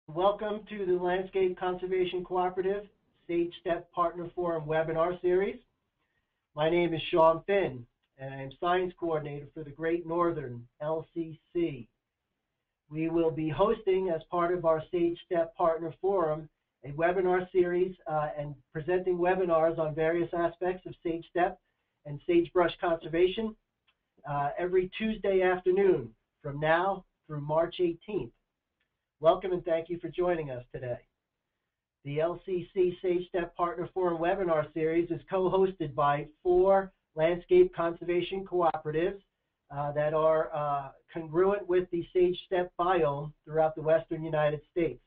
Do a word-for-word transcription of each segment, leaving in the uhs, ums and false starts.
Welcome to the Landscape Conservation Cooperative Sage Step Partner Forum webinar series. My name is Sean Finn, and I am Science Coordinator for the Great Northern L C C. We will be hosting, as part of our Sage Step Partner Forum, a webinar series uh, and presenting webinars on various aspects of Sage Step and sagebrush conservation uh, every Tuesday afternoon from now through March eighteenth. Welcome and thank you for joining us today. The L C C Sage Step Partner Forum webinar series is co-hosted by four landscape conservation cooperatives uh, that are uh, congruent with the Sage Step biome throughout the western United States.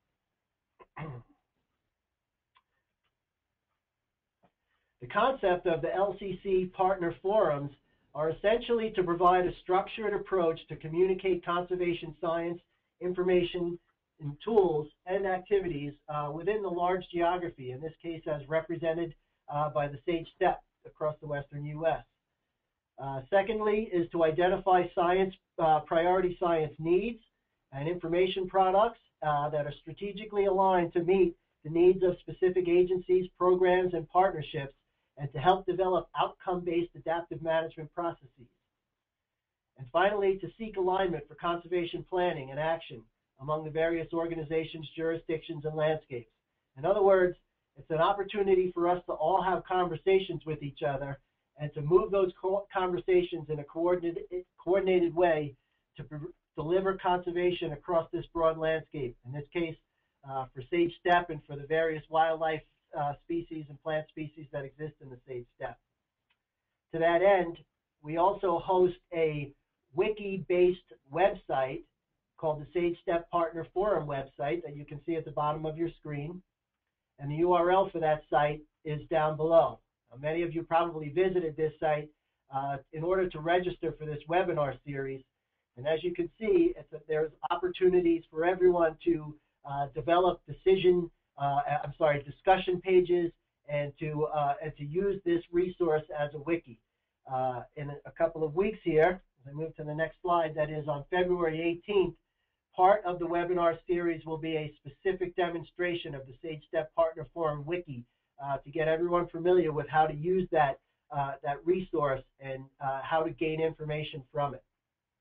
The concept of the L C C Partner Forums are essentially to provide a structured approach to communicate conservation science, information, and tools and activities uh, within the large geography, in this case as represented uh, by the Sage Step across the western U S Uh, secondly is to identify science, uh, priority science needs and information products uh, that are strategically aligned to meet the needs of specific agencies, programs, and partnerships, and to help develop outcome-based adaptive management processes. And finally, to seek alignment for conservation planning and action among the various organizations, jurisdictions, and landscapes. In other words, it's an opportunity for us to all have conversations with each other and to move those co conversations in a coordinated, coordinated way to deliver conservation across this broad landscape. In this case, uh, for Sage Step and for the various wildlife uh, species and plant species that exist in the Sage Step. To that end, we also host a wiki-based website called the Sage Step Partner Forum website that you can see at the bottom of your screen. And the U R L for that site is down below. Now, many of you probably visited this site uh, in order to register for this webinar series. And as you can see, it's a, there's opportunities for everyone to uh, develop decision, uh, I'm sorry, discussion pages and to, uh, and to use this resource as a wiki. Uh, in a couple of weeks here, as I move to the next slide, that is on February eighteenth, part of the webinar series will be a specific demonstration of the Sage Step Partner Forum Wiki uh, to get everyone familiar with how to use that, uh, that resource and uh, how to gain information from it.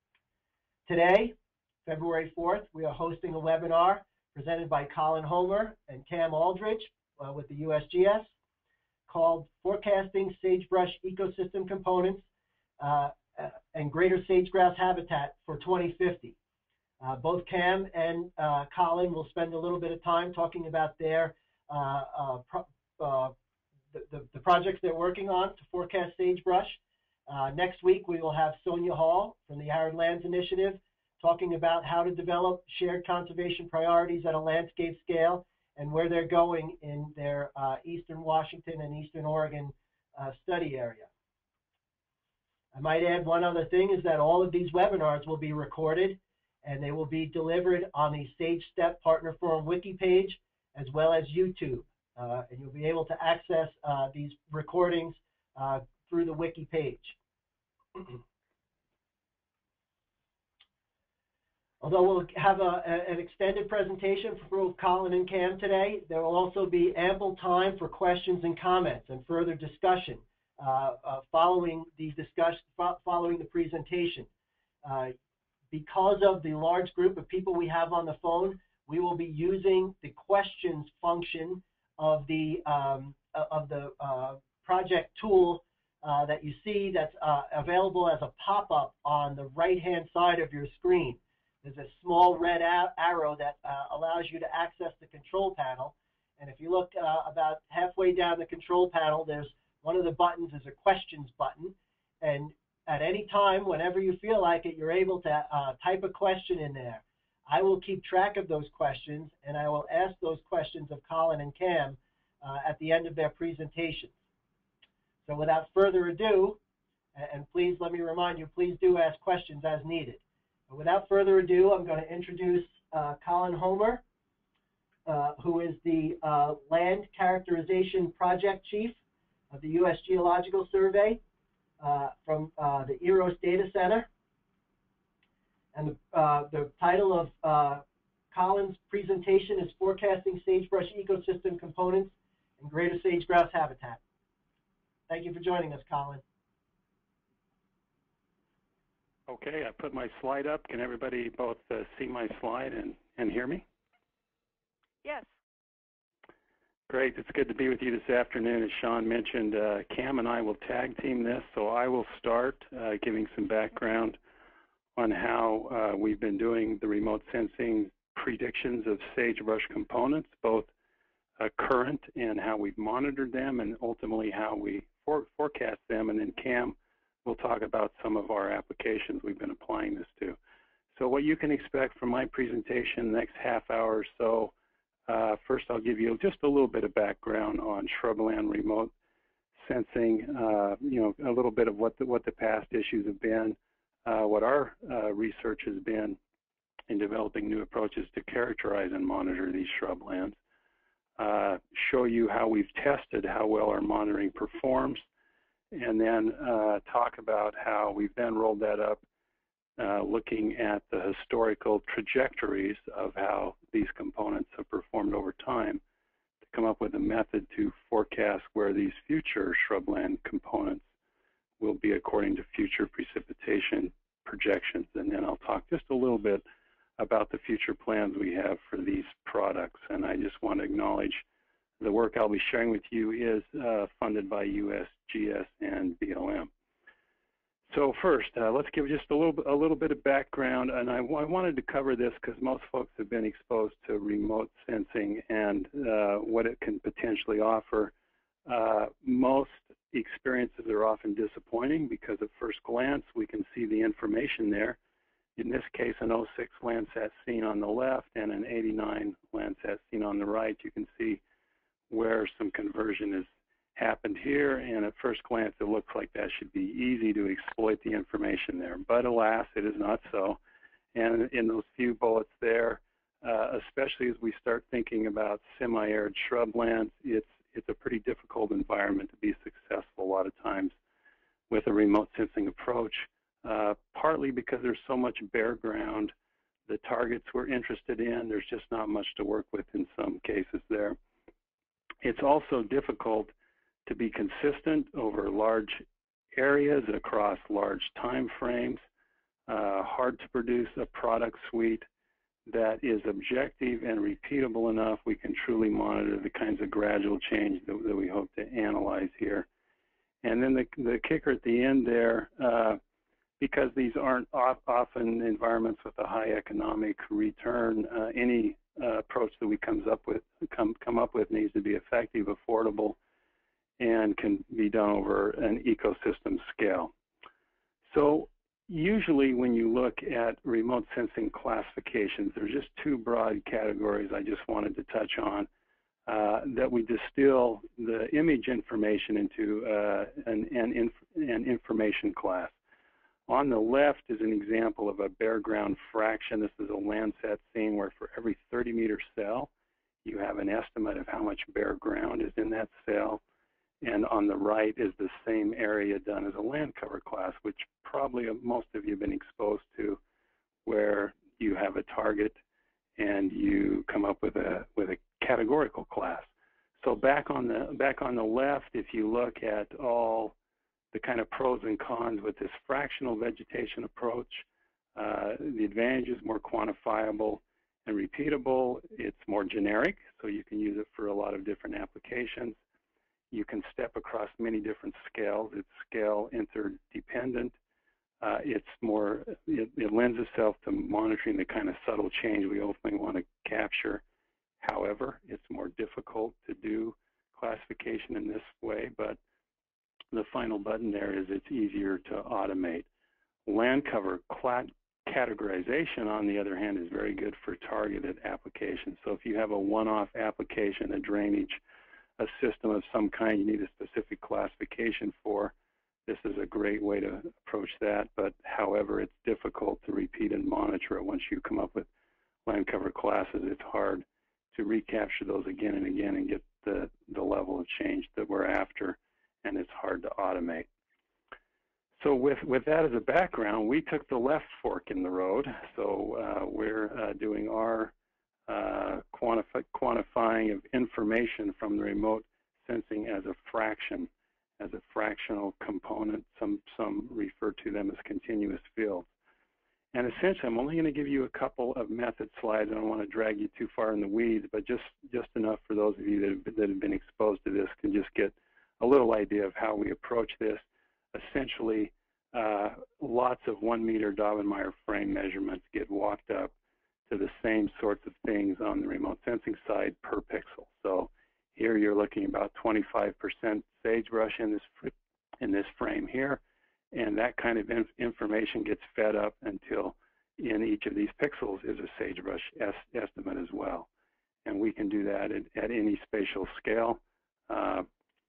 Today, February fourth, we are hosting a webinar presented by Collin and Cam Aldridge uh, with the U S G S called Forecasting Sagebrush Ecosystem Components uh, and Greater Sage-Grouse Habitat for twenty fifty. Uh, both Cam and uh, Collin will spend a little bit of time talking about their uh, uh, pro uh, the, the, the projects they're working on to forecast sagebrush. Uh, next week, we will have Sonia Hall from the Arid Lands Initiative talking about how to develop shared conservation priorities at a landscape scale and where they're going in their uh, Eastern Washington and Eastern Oregon uh, study area. I might add one other thing is that all of these webinars will be recorded and they will be delivered on the Sage Step Partner Forum wiki page as well as YouTube. Uh, and you'll be able to access uh, these recordings uh, through the wiki page. Although we'll have a, a, an extended presentation for both Collin and Cam today, there will also be ample time for questions and comments and further discussion uh, uh, following the discussion, following the presentation. Uh, because of the large group of people we have on the phone, we will be using the questions function of the um, of the uh, project tool uh, that you see that's uh, available as a pop-up on the right-hand side of your screen. There's a small red arrow that uh, allows you to access the control panel. And if you look uh, about halfway down the control panel, there's one of the buttons is a questions button. And at any time, whenever you feel like it, you're able to uh, type a question in there. I will keep track of those questions, and I will ask those questions of Collin and Cam uh, at the end of their presentations. So without further ado, and please let me remind you, please do ask questions as needed. But without further ado, I'm going to introduce uh, Collin Homer, uh, who is the uh, Land Characterization Project Chief of the U S Geological Survey uh, from uh, the Eros Data Center. And the, uh, the title of uh, Collin's presentation is Forecasting Sagebrush Ecosystem Components and Greater Sage-Grouse Habitat. Thank you for joining us, Collin. Okay, I put my slide up. Can everybody both uh, see my slide and, and hear me? Yes. Great. It's good to be with you this afternoon. As Sean mentioned, uh, Cam and I will tag team this, so I will start uh, giving some background on how uh, we've been doing the remote sensing predictions of sagebrush components, both uh, current and how we've monitored them, and ultimately how we for forecast them. And then Cam will talk about some of our applications we've been applying this to. So what you can expect from my presentation the next half hour or so, uh, first I'll give you just a little bit of background on shrubland remote sensing, uh, you know, a little bit of what the, what the past issues have been, uh, what our uh, research has been in developing new approaches to characterize and monitor these shrublands, uh, show you how we've tested how well our monitoring performs, and then uh, talk about how we've then rolled that up, uh, looking at the historical trajectories of how these components have performed over time to come up with a method to forecast where these future shrubland components will be according to future precipitation projections. And then I'll talk just a little bit about the future plans we have for these products. And I just want to acknowledge the work I'll be sharing with you is uh, funded by U S G S and B L M. So first, uh, let's give just a little, a little bit of background. And I, I wanted to cover this because most folks have been exposed to remote sensing and uh, what it can potentially offer. Uh, most experiences are often disappointing because at first glance we can see the information there. In this case, an oh six Landsat scene on the left and an eighty-nine Landsat scene on the right. You can see where some conversion has happened here, and at first glance it looks like that should be easy to exploit the information there. But alas, it is not so. And in those few bullets there, uh, especially as we start thinking about semi-arid shrublands, it's, it's a pretty difficult environment to be successful a lot of times with a remote sensing approach, uh, partly because there's so much bare ground. The targets we're interested in, there's just not much to work with in some cases there. It's also difficult to be consistent over large areas across large time frames, uh, hard to produce a product suite that is objective and repeatable enough we can truly monitor the kinds of gradual change that, that we hope to analyze here. And then the, the kicker at the end there, uh, because these aren't often environments with a high economic return, uh, any uh, approach that we comes up with, come, come up with needs to be effective, affordable, and can be done over an ecosystem scale. So usually when you look at remote sensing classifications, there's just two broad categories I just wanted to touch on, uh, that we distill the image information into uh, an, an, inf an information class. On the left is an example of a bare ground fraction. This is a Landsat scene where for every thirty meter cell, you have an estimate of how much bare ground is in that cell. And on the right is the same area done as a land cover class, which probably most of you have been exposed to, where you have a target and you come up with a with a categorical class. So back on the back on the left, if you look at all the kind of pros and cons with this fractional vegetation approach, uh, the advantage is more quantifiable and repeatable. It's more generic, so you can use it for a lot of different applications. You can step across many different scales. It's scale interdependent. Uh, it's more, it, it lends itself to monitoring the kind of subtle change we ultimately want to capture. However, it's more difficult to do classification in this way, but the final button there is it's easier to automate. Land cover categorization, on the other hand, is very good for targeted applications. So if you have a one-off application, a drainage, a system of some kind you need a specific classification for, this is a great way to approach that. But however, it's difficult to repeat and monitor it. Once you come up with land cover classes, it's hard to recapture those again and again and get the, the level of change that we're after, and it's hard to automate. So with, with that as a background, we took the left fork in the road. So uh, we're uh, doing our quantifi quantifying of information from the remote sensing as a fraction, as a fractional component. Some, some refer to them as continuous fields. And essentially, I'm only going to give you a couple of method slides. I don't want to drag you too far in the weeds, but just, just enough for those of you that have, that have been exposed to this can just get a little idea of how we approach this. Essentially, uh, lots of one meter Daubenmeier frame measurements get walked up to the same sorts of things on the remote sensing side per pixel. So here you're looking about twenty-five percent sagebrush in this, in this frame here. And that kind of inf information gets fed up until in each of these pixels is a sagebrush es estimate as well. And we can do that at, at any spatial scale. Uh,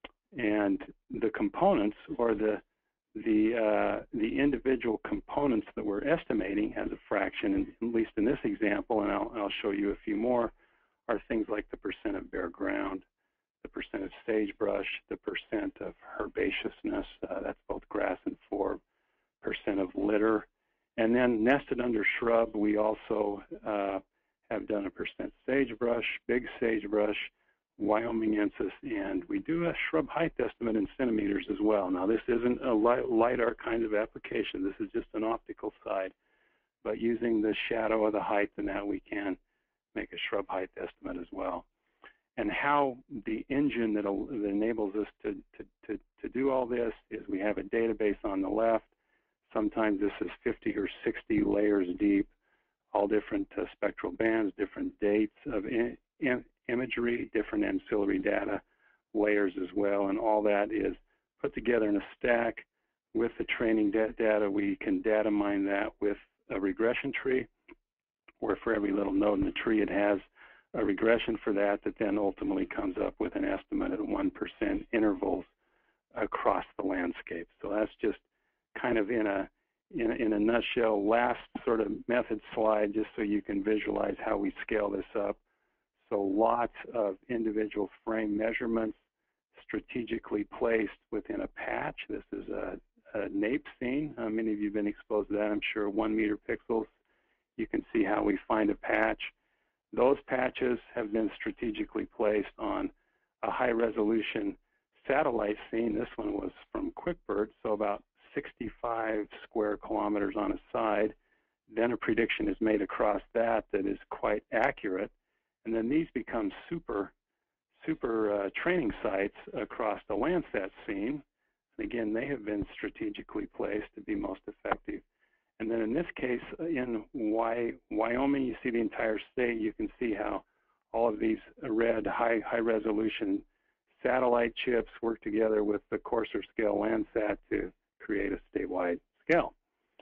and the components, or the, the, uh, the individual components that we're estimating as a fraction, and at least in this example, and I'll, I'll show you a few more, are things like the percent of bare ground, the percent of sagebrush, the percent of herbaceousness, uh, that's both grass and forb, percent of litter. And then nested under shrub, we also uh, have done a percent sagebrush, big sagebrush, Wyomingensis, and we do a shrub height estimate in centimeters as well. Now this isn't a LiDAR kind of application, this is just an optical side, but using the shadow of the height and that we can make a shrub height estimate as well. And how the engine that, that enables us to, to, to, to do all this is we have a database on the left. Sometimes this is fifty or sixty layers deep, all different uh, spectral bands, different dates of in, in, imagery, different ancillary data layers as well. And all that is put together in a stack with the training data. We can data mine that with a regression tree, where for every little node in the tree it has a regression for that that then ultimately comes up with an estimate at one percent intervals across the landscape. So that's just kind of in a, in a, in a nutshell, last sort of method slide, just so you can visualize how we scale this up. So lots of individual frame measurements strategically placed within a patch. This is a, a nape scene. Uh, many of you have been exposed to that, I'm sure, one meter pixels. You can see how we find a patch. Those patches have been strategically placed on a high-resolution satellite scene. This one was from QuickBird, so about sixty-five square kilometers on a side. Then a prediction is made across that that is quite accurate. And then these become super, super uh, training sites across the Landsat scene. And again, they have been strategically placed to be most effective. And then in this case, in Wyoming, you see the entire state. You can see how all of these red high, high resolution satellite chips work together with the coarser scale Landsat to create a statewide scale.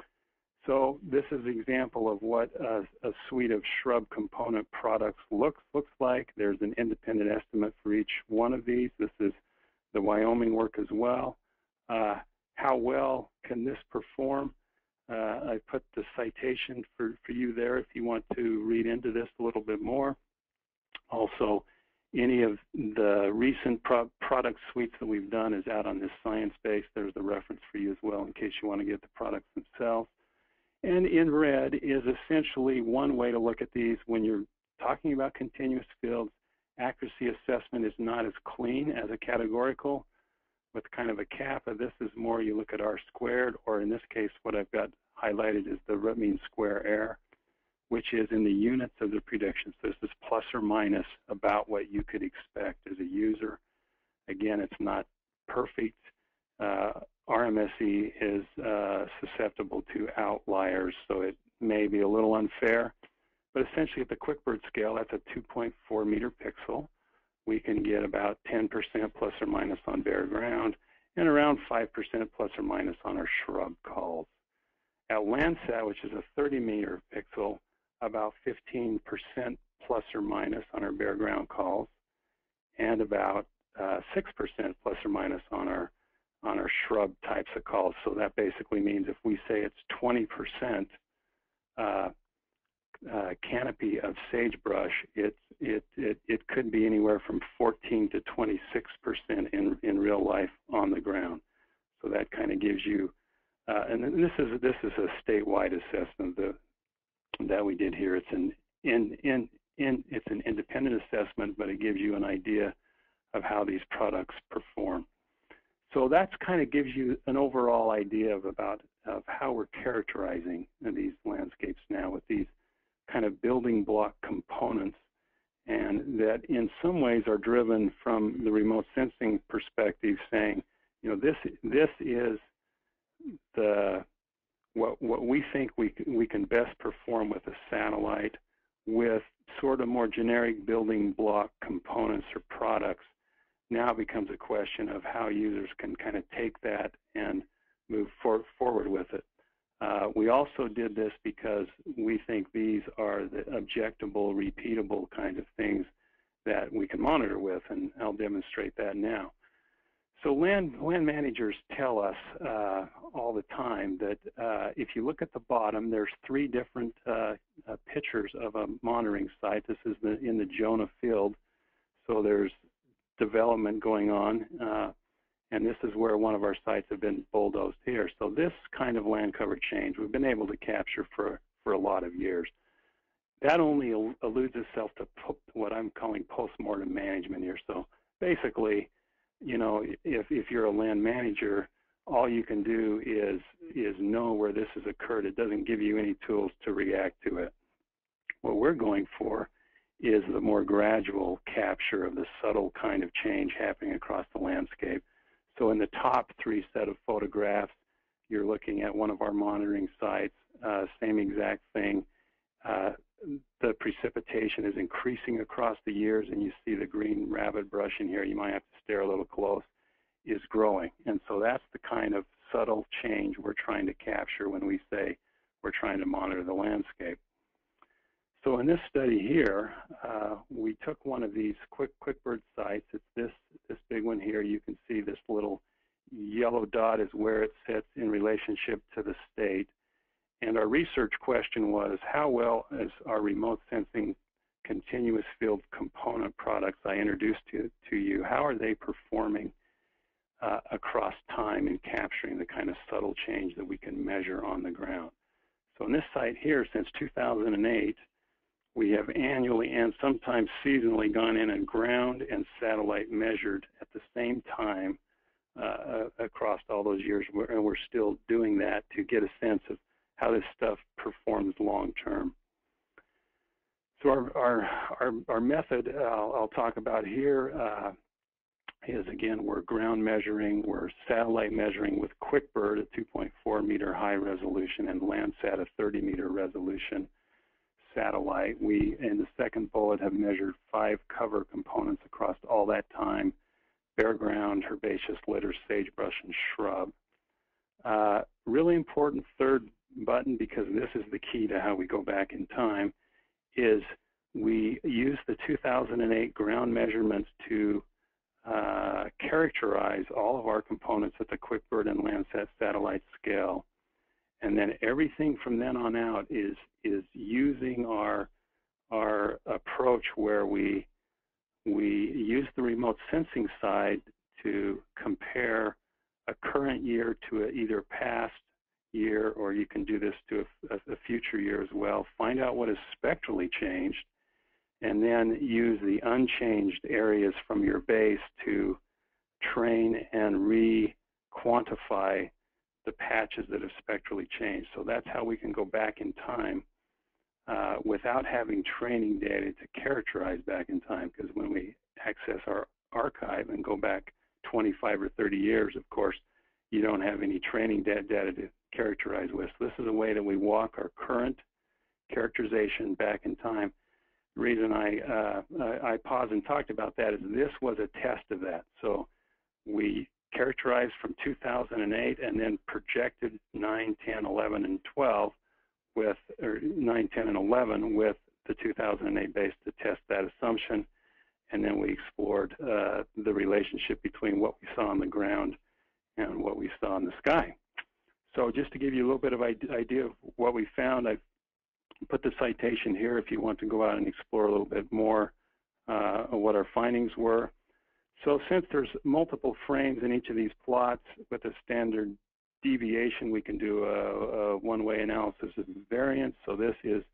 So this is an example of what a, a suite of shrub component products looks, looks like. There's an independent estimate for each one of these. This is the Wyoming work as well. Uh, how well can this perform? Uh, I put the citation for, for you there if you want to read into this a little bit more. Also, any of the recent pro product suites that we've done is out on this science base. There's the reference for you as well in case you want to get the products themselves. And in red is essentially one way to look at these. When you're talking about continuous fields, accuracy assessment is not as clean as a categorical with kind of a kappa. This is more you look at R squared, or in this case what I've got highlighted is the root mean square error, which is in the units of the predictions. This is plus or minus about what you could expect as a user. Again, it's not perfect. Uh, R M S E is uh, susceptible to outliers, so it may be a little unfair. But essentially at the QuickBird scale, that's a two point four meter pixel. We can get about ten percent plus or minus on bare ground and around five percent plus or minus on our shrub calls. At Landsat, which is a thirty meter pixel, about fifteen percent plus or minus on our bare ground calls and about uh, six percent plus or minus on our on our shrub types of calls. So that basically means if we say it's twenty percent uh, uh, canopy of sagebrush, it, it, it, it could be anywhere from fourteen to twenty-six percent in, in real life on the ground. So that kind of gives you, uh, and this is, this is a statewide assessment that, that we did here. It's an in, in, in, it's an independent assessment, but it gives you an idea of how these products perform. So that's kind of gives you an overall idea of about of how we're characterizing these landscapes now with these kind of building block components, and that in some ways are driven from the remote sensing perspective, saying, you know, this this is the what what we think we we can best perform with a satellite with sort of more generic building block components or products. Now becomes a question of how users can kind of take that and move for, forward with it. Uh, we also did this because we think these are the objectable, repeatable kind of things that we can monitor with, and I'll demonstrate that now. So land, land managers tell us uh, all the time that uh, if you look at the bottom, there's three different uh, uh, pictures of a monitoring site. This is the, in the Jonah field, so there's development going on, uh, and this is where one of our sites have been bulldozed here. So this kind of land cover change we've been able to capture for, for a lot of years. That only alludes itself to what I'm calling post-mortem management here. So basically, you know, if, if you're a land manager, all you can do is, is know where this has occurred. It doesn't give you any tools to react to it. What we're going for is the more gradual capture of the subtle kind of change happening across the landscape. So in the top three set of photographs, you're looking at one of our monitoring sites, uh, same exact thing. Uh, the precipitation is increasing across the years, and you see the green rabbit brush in here, you might have to stare a little close, is growing. And so that's the kind of subtle change we're trying to capture when we say we're trying to monitor the landscape. So in this study here, uh, we took one of these quick quickbird sites. It's this, this big one here. You can see this little yellow dot is where it sits in relationship to the state. And our research question was, how well is our remote sensing continuous field component products I introduced to, to you, how are they performing uh, across time in capturing the kind of subtle change that we can measure on the ground? So in this site here, since two thousand eight, we have annually and sometimes seasonally gone in and ground and satellite measured at the same time uh, across all those years, and we're still doing that to get a sense of how this stuff performs long term. So our, our, our, our method uh, I'll, I'll talk about here uh, is, again, we're ground measuring, we're satellite measuring with QuickBird at two point four meter high resolution and Landsat a thirty meter resolution satellite. We, in the second bullet, have measured five cover components across all that time: bare ground, herbaceous litter, sagebrush, and shrub. Uh, really important third button, because this is the key to how we go back in time, is we use the two thousand eight ground measurements to uh, characterize all of our components at the QuickBird and Landsat satellite scale. And then everything from then on out is is using our our approach where we we use the remote sensing side to compare a current year to a, either past year, or you can do this to a, a future year as well. Find out what is spectrally changed, and then use the unchanged areas from your base to train and re-quantify the patches that have spectrally changed. So that's how we can go back in time uh, without having training data to characterize back in time, because when we access our archive and go back twenty-five or thirty years, of course, you don't have any training data to characterize with. So this is a way that we walk our current characterization back in time. The reason I, uh, I paused and talked about that is this was a test of that. So we characterized from two thousand eight and then projected nine, ten, eleven, and twelve with, or nine, ten, and eleven with the two thousand eight base to test that assumption. And then we explored uh, the relationship between what we saw on the ground and what we saw in the sky. So just to give you a little bit of idea of what we found, I've put the citation here if you want to go out and explore a little bit more uh, of what our findings were. So since there's multiple frames in each of these plots with a standard deviation, we can do a, a one-way analysis of variance. So this is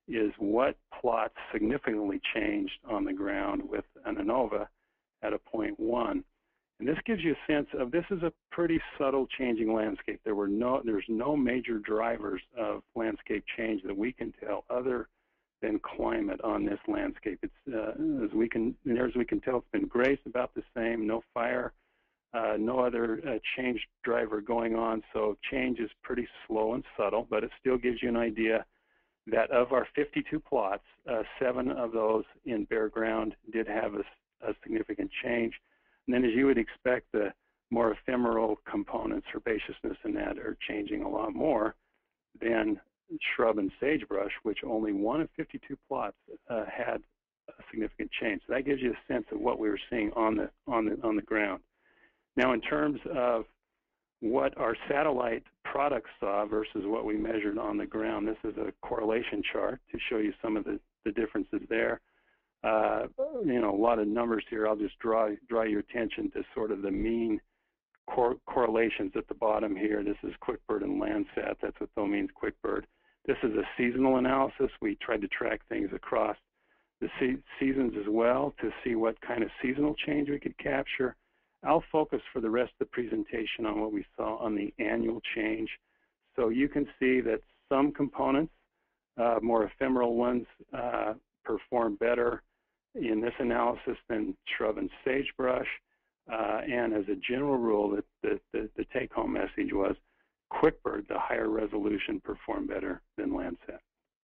is what plots significantly changed on the ground with an ANOVA at a point one. And this gives you a sense of this is a pretty subtle changing landscape. There were no, there's no major drivers of landscape change that we can tell other than climate on this landscape. It's uh, as we can, as we can tell, it's been gray, it's about the same. No fire, uh, no other uh, change driver going on. So change is pretty slow and subtle, but it still gives you an idea that of our fifty-two plots, uh, seven of those in bare ground did have a, a significant change. And then, as you would expect, the more ephemeral components, herbaceousness and that, are changing a lot more than shrub and sagebrush, which only one of fifty-two plots uh, had a significant change. So that gives you a sense of what we were seeing on the on the on the ground. Now, in terms of what our satellite products saw versus what we measured on the ground, this is a correlation chart to show you some of the, the differences there. Uh, you know, a lot of numbers here. I'll just draw draw your attention to sort of the mean cor correlations at the bottom here. This is QuickBird and Landsat. That's what that means, QuickBird. This is a seasonal analysis. We tried to track things across the se seasons as well to see what kind of seasonal change we could capture. I'll focus for the rest of the presentation on what we saw on the annual change. So you can see that some components, uh, more ephemeral ones, uh, perform better in this analysis than shrub and sagebrush. Uh, and as a general rule, the, the, the, the take-home message was QuickBird, the higher resolution, performed better than Landsat.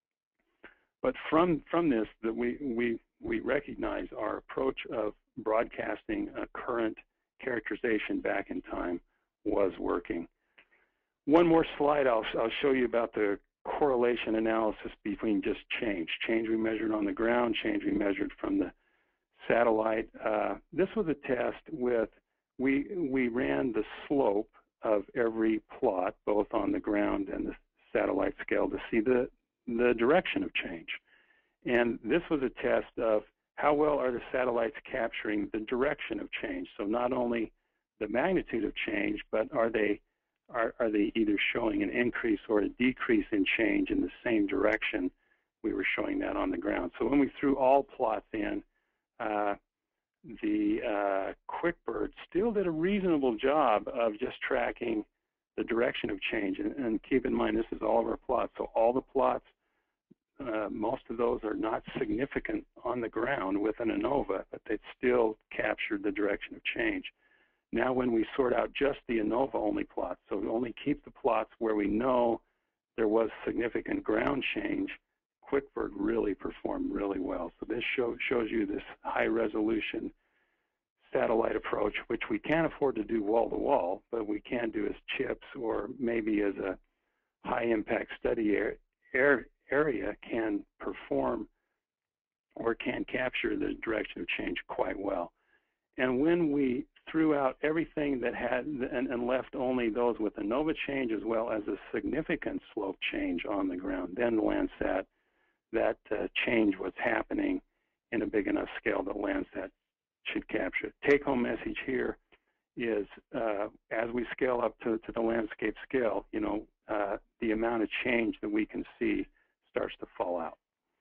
But from, from this, that we, we, we recognize our approach of broadcasting a current characterization back in time was working. One more slide, I'll, I'll show you about the correlation analysis between just change. Change we measured on the ground, change we measured from the satellite. Uh, this was a test with, we, we ran the slope of every plot, both on the ground and the satellite scale, to see the, the direction of change. And this was a test of how well are the satellites capturing the direction of change. So not only the magnitude of change, but are they, are, are they either showing an increase or a decrease in change in the same direction? We were showing that on the ground. So when we threw all plots in, uh, the uh, QuickBird still did a reasonable job of just tracking the direction of change. And, and keep in mind, this is all of our plots. So all the plots, uh, most of those are not significant on the ground with an ANOVA, but they still captured the direction of change. Now when we sort out just the ANOVA-only plots, so we only keep the plots where we know there was significant ground change, QuickBird really performed really well. So this show, shows you this high-resolution satellite approach, which we can't afford to do wall-to-wall, but we can do as chips or maybe as a high-impact study air, air, area can perform or can capture the direction of change quite well. And when we threw out everything that had and, and left only those with ANOVA change as well as a significant slope change on the ground, then Landsat, that uh, change was happening in a big enough scale that Landsat should capture it. Take-home message here is uh, as we scale up to, to the landscape scale, you know, uh, the amount of change that we can see starts to fall out.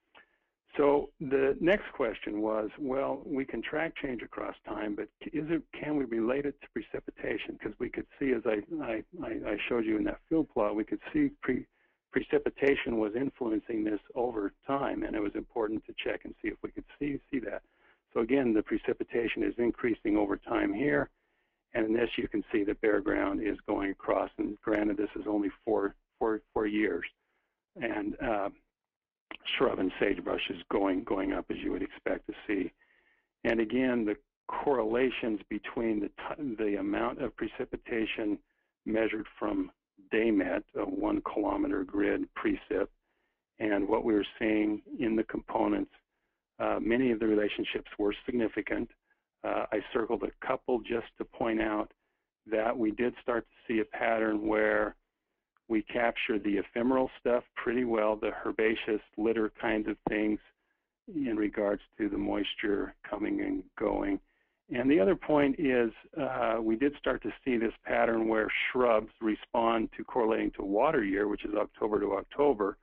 So the next question was, well, we can track change across time, but is it, can we relate it to precipitation? Because we could see, as I, I, I showed you in that field plot, we could see pre, precipitation was influencing this over time, and it was important to check and see if we could see, see that. So again, the precipitation is increasing over time here, and in this you can see the bare ground is going across, and granted this is only four, four, four years. And uh, shrub and sagebrush is going going up as you would expect to see. And again, the correlations between the the amount of precipitation measured from daymet, a one kilometer grid precip, and what we were seeing in the components, uh, many of the relationships were significant. Uh, I circled a couple just to point out that we did start to see a pattern where we captured the ephemeral stuff pretty well, the herbaceous litter kinds of things in regards to the moisture coming and going. And the other point is uh, we did start to see this pattern where shrubs respond to correlating to water year, which is October to October,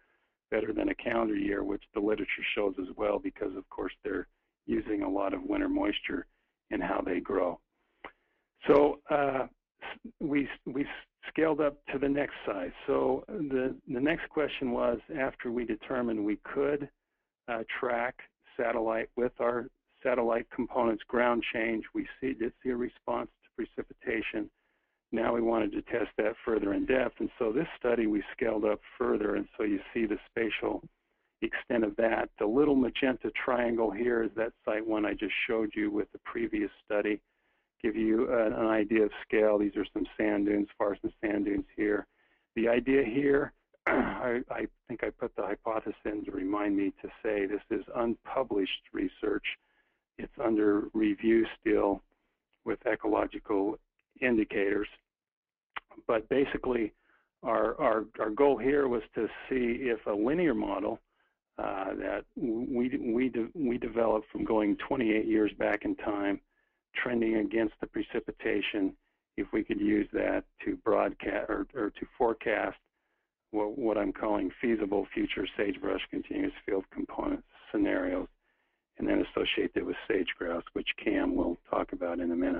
better than a calendar year, which the literature shows as well, because of course they're using a lot of winter moisture in how they grow. So uh, we we scaled up to the next size. So the the next question was, after we determined we could uh, track satellite with our satellite components ground change, we see, did see a response to precipitation. Now we wanted to test that further in depth, and so this study we scaled up further, and so you see the spatial extent of that. The little magenta triangle here is that site one I just showed you with the previous study. Give you an, an idea of scale. These are some sand dunes, Farson sand dunes here. The idea here, I, I think I put the hypothesis in to remind me to say this is unpublished research. It's under review still with ecological indicators. But basically, our, our, our goal here was to see if a linear model uh, that we, we, de we developed from going twenty-eight years back in time, trending against the precipitation, if we could use that to broadcast or, or to forecast what, what I'm calling feasible future sagebrush continuous field component scenarios, and then associate that with sage-grouse, which Cam will talk about in a minute.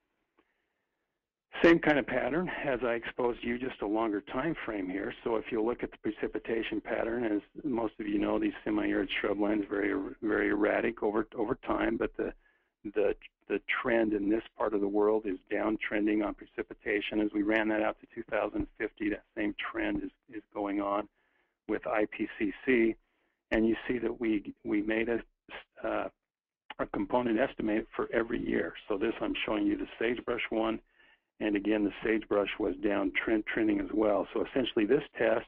Same kind of pattern as I exposed you, just a longer time frame here. So if you look at the precipitation pattern, as most of you know, these semi-arid shrublands very very erratic over over time, but the the the trend in this part of the world is downtrending on precipitation. As we ran that out to two thousand fifty, that same trend is is going on with I P C C, and you see that we we made a uh, a component estimate for every year. So this, I'm showing you the sagebrush one. And again, the sagebrush was down trend, trending as well. So essentially this test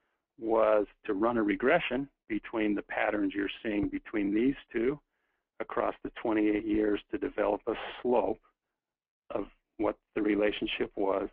was to run a regression between the patterns you're seeing between these two across the twenty-eight years to develop a slope of what the relationship was,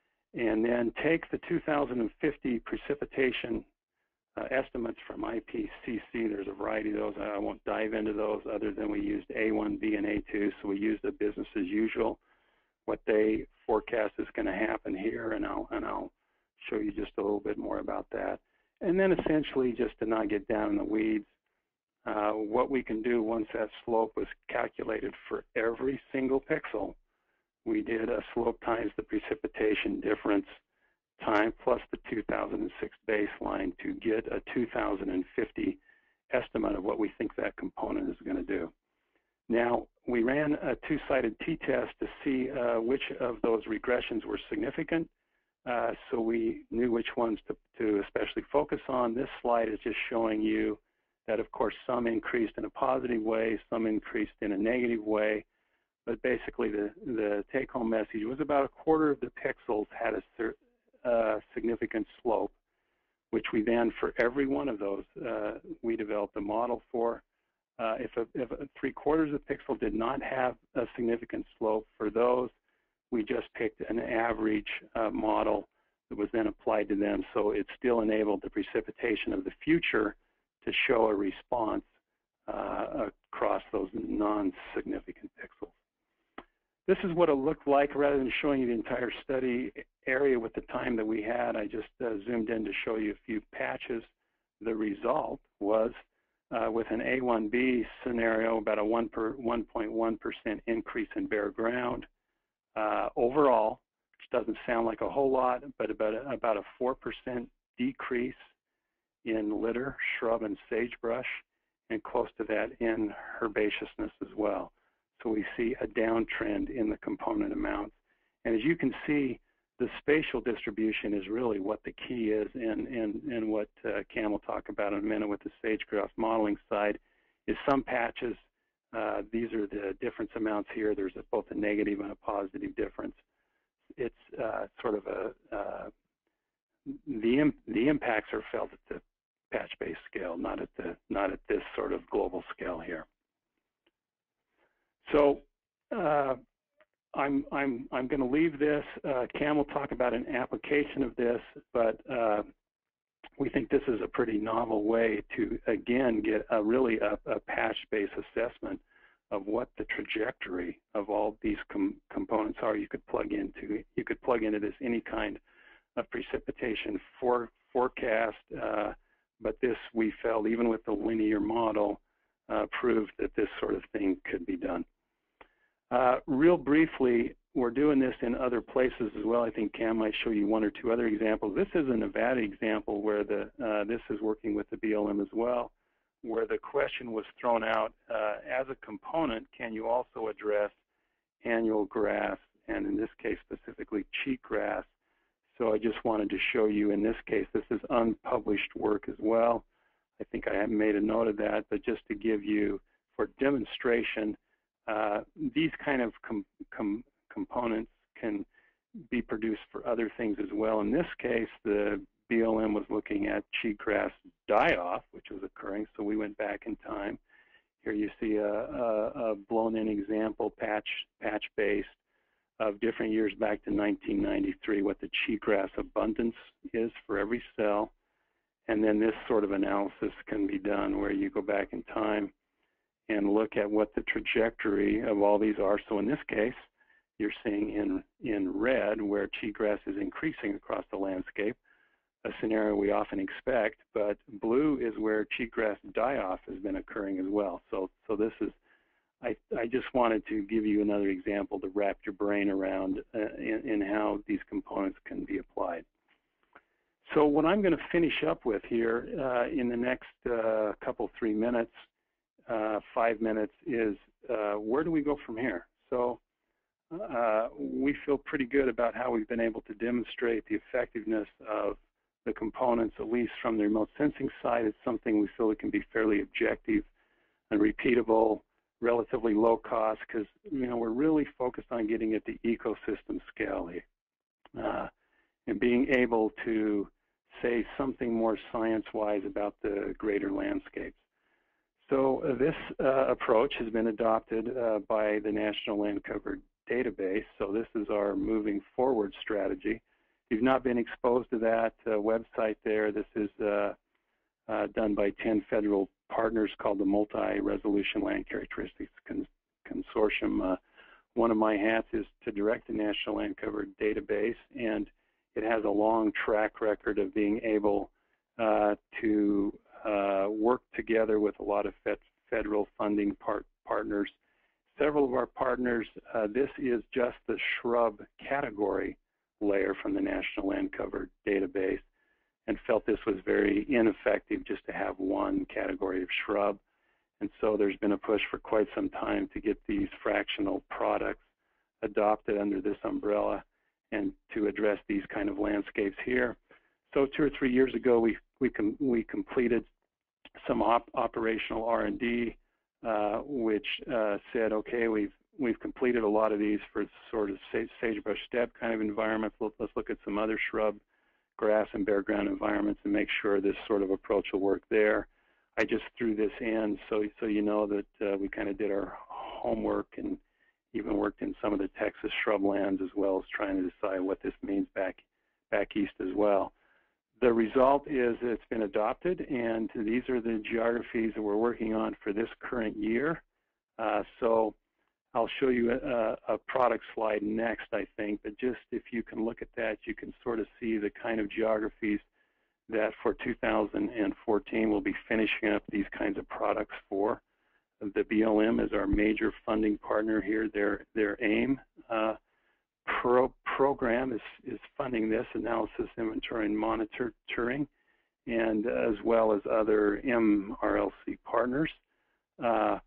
and then take the two thousand fifty precipitation uh, estimates from I P C C. There's a variety of those. I won't dive into those other than we used A one, B, and A two. So we used the business as usual, what they forecast is going to happen here, and I'll, and I'll show you just a little bit more about that. And then essentially, just to not get down in the weeds, uh, what we can do once that slope was calculated for every single pixel, we did a slope times the precipitation difference time plus the two thousand six baseline to get a two thousand fifty estimate of what we think that component is going to do. Now, we ran a two-sided t-test to see uh, which of those regressions were significant, uh, so we knew which ones to, to especially focus on. This slide is just showing you that, of course, some increased in a positive way, some increased in a negative way, but basically the, the take-home message was about a quarter of the pixels had a uh, significant slope, which we then, for every one of those, uh, we developed a model for. Uh, if, a, if a three quarters of the pixel did not have a significant slope, for those, we just picked an average uh, model that was then applied to them. So it still enabled the precipitation of the future to show a response uh, across those non-significant pixels. This is what it looked like. Rather than showing you the entire study area with the time that we had, I just uh, zoomed in to show you a few patches. The result was Uh, with an A one B scenario, about a one point one percent increase in bare ground uh, overall, which doesn't sound like a whole lot, but about a, about a four percent decrease in litter, shrub, and sagebrush, and close to that in herbaceousness as well. So we see a downtrend in the component amounts. And as you can see, the spatial distribution is really what the key is, and, and, and what uh, Cam will talk about in a minute with the sage-grouse modeling side, is some patches, uh, these are the difference amounts here. There's a, both a negative and a positive difference. It's uh, sort of a, uh, the, im the impacts are felt at the patch-based scale, not at, the, not at this sort of global scale here. So, uh, I'm, I'm, I'm going to leave this. Uh, Cam will talk about an application of this, but uh, we think this is a pretty novel way to, again, get a really a, a patch-based assessment of what the trajectory of all these com components are. You could plug into, you could plug into this any kind of precipitation for, forecast, uh, but this, we felt, even with the linear model, uh, proved that this sort of thing could be done. Uh, real briefly, we're doing this in other places as well. I think Cam might show you one or two other examples. This is a Nevada example where the uh, this is working with the B L M as well, where the question was thrown out, uh, as a component, can you also address annual grass, and in this case specifically cheatgrass? So I just wanted to show you, in this case, this is unpublished work as well. I think I haven't made a note of that, but just to give you, for demonstration, uh, these kind of com com components can be produced for other things as well. In this case, the B L M was looking at cheatgrass die-off, which was occurring, so we went back in time. Here you see a, a, a blown-in example, patch, patch-based, of different years back to nineteen ninety-three, what the cheatgrass abundance is for every cell. And then this sort of analysis can be done where you go back in time and look at what the trajectory of all these are. So in this case, you're seeing in, in red where cheatgrass is increasing across the landscape, a scenario we often expect, but blue is where cheatgrass die-off has been occurring as well. So, so this is, I, I just wanted to give you another example to wrap your brain around uh, in, in how these components can be applied. So what I'm going to finish up with here uh, in the next uh, couple, three minutes, uh, five minutes is uh, where do we go from here? So uh, we feel pretty good about how we've been able to demonstrate the effectiveness of the components, at least from the remote sensing side. It's something we feel it can be fairly objective and repeatable, relatively low cost, because you know we're really focused on getting at the ecosystem scale here, uh, and being able to say something more science-wise about the greater landscapes. So uh, this uh, approach has been adopted uh, by the National Land Cover Database. So this is our moving forward strategy. If you've not been exposed to that uh, website there, this is uh, uh, done by ten federal partners called the Multi-Resolution Land Characteristics Con Consortium. Uh, one of my hats is to direct the National Land Cover Database, and it has a long track record of being able uh, to uh, work together with a lot of fed federal funding part partners. Several of our partners, uh, this is just the shrub category layer from the National Land Cover Database, and felt this was very ineffective just to have one category of shrub. And so there's been a push for quite some time to get these fractional products adopted under this umbrella and to address these kind of landscapes here. So two or three years ago, we, we, com we completed some op operational R and D, uh, which uh, said, okay, we've, we've completed a lot of these for sort of sage sagebrush steppe kind of environments. Let's look at some other shrub, grass, and bare ground environments and make sure this sort of approach will work there. I just threw this in so, so you know that uh, we kind of did our homework and even worked in some of the Texas shrublands as well as trying to decide what this means back, back east as well. The result is it's been adopted, and these are the geographies that we're working on for this current year. Uh, so I'll show you a, a product slide next, I think, but just if you can look at that, you can sort of see the kind of geographies that for two thousand fourteen we'll be finishing up these kinds of products for. The B L M is our major funding partner here. Their, their AIM uh, pro program is, is funding this, analysis, inventory, and monitoring, and as well as other M R L C partners. Uh,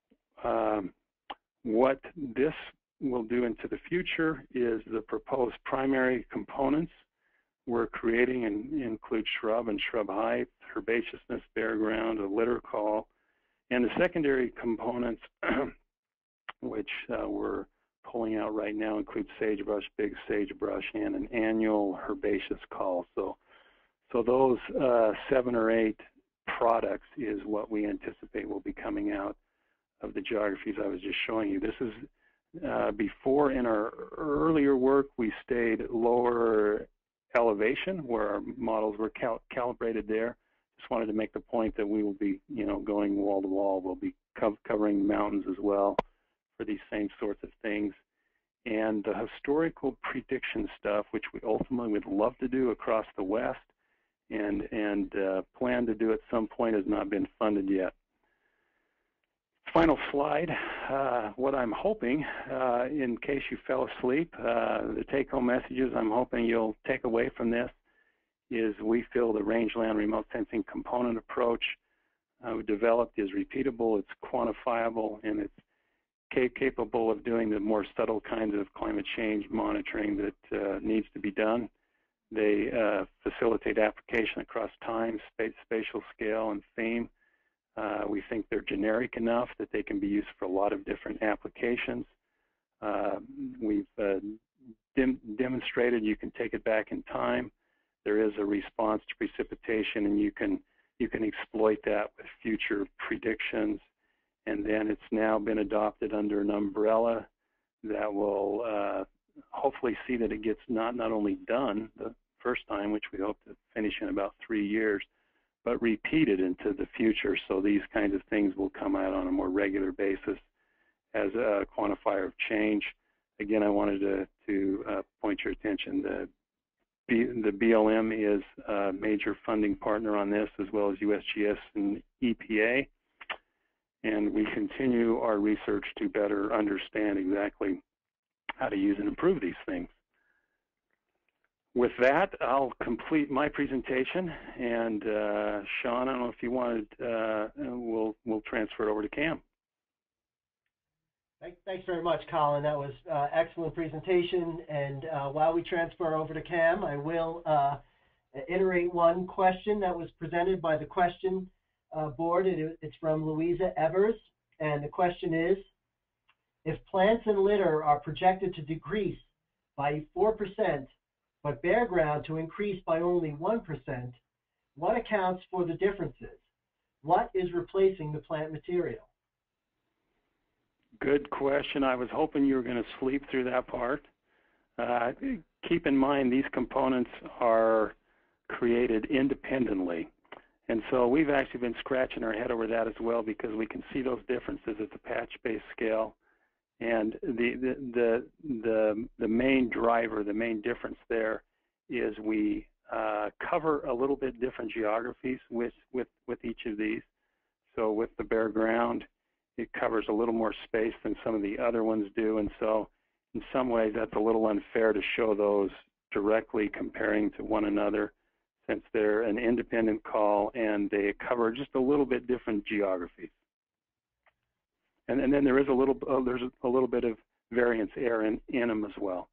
um, what this will do into the future is the proposed primary components we're creating and include shrub and shrub height, herbaceousness, bare ground, a litter call, and the secondary components, which uh, we're pulling out right now, include sagebrush, big sagebrush, and an annual herbaceous call. So, so those uh, seven or eight products is what we anticipate will be coming out of the geographies I was just showing you. This is uh, before in our earlier work, we stayed lower elevation where our models were cal calibrated there. Just wanted to make the point that we will be, you know, going wall to wall. We'll be co covering mountains as well for these same sorts of things. And the historical prediction stuff, which we ultimately would love to do across the West, and, and uh, plan to do at some point has not been funded yet. Final slide, uh, what I'm hoping, uh, in case you fell asleep, uh, the take-home messages I'm hoping you'll take away from this is we feel the rangeland remote sensing component approach uh, we developed is repeatable, it's quantifiable, and it's ca capable of doing the more subtle kinds of climate change monitoring that uh, needs to be done. They uh, facilitate application across time, space, spatial scale, and theme. Uh, we think they're generic enough that they can be used for a lot of different applications. Uh, we've uh, dem demonstrated you can take it back in time. There is a response to precipitation, and you can you can exploit that with future predictions. And then it's now been adopted under an umbrella that will uh, hopefully see that it gets not not only done the first time, which we hope to finish in about three years, but repeated into the future. So these kinds of things will come out on a more regular basis as a quantifier of change. Again, I wanted to, to uh, point your attention that B, the B L M is a major funding partner on this, as well as U S G S and E P A. And we continue our research to better understand exactly how to use and improve these things. With that, I'll complete my presentation, and uh, Sean, I don't know if you wanted, uh, we'll, we'll transfer it over to Cam. Thanks very much, Collin. That was uh, excellent presentation. And uh, while we transfer over to Cam, I will uh, iterate one question that was presented by the question uh, board. It, it's from Louisa Evers, and the question is, if plants and litter are projected to decrease by four percent, but bare ground to increase by only one percent, what accounts for the differences? What is replacing the plant material? Good question. I was hoping you were going to sleep through that part. Uh, keep in mind these components are created independently. And so we've actually been scratching our head over that as well, because we can see those differences at the patch-based scale. And the, the, the, the, the main driver, the main difference there is we uh, cover a little bit different geographies with, with, with each of these. So with the bare ground, it covers a little more space than some of the other ones do. And so in some ways, that's a little unfair to show those directly comparing to one another, since they're an independent call and they cover just a little bit different geographies. And, and then there is a little, uh, there's a, a little bit of variance error in, in them as well.